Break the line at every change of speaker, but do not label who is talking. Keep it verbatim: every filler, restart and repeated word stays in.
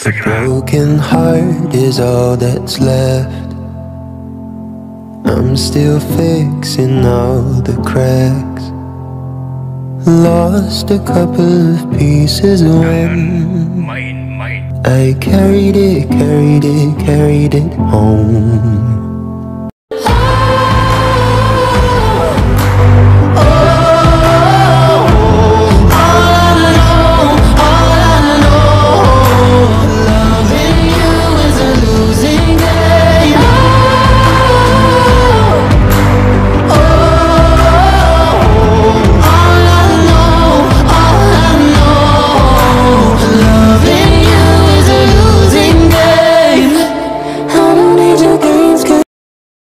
A broken heart is all that's left. I'm still fixing all the cracks. Lost a couple of pieces when I carried it, carried it, carried it home.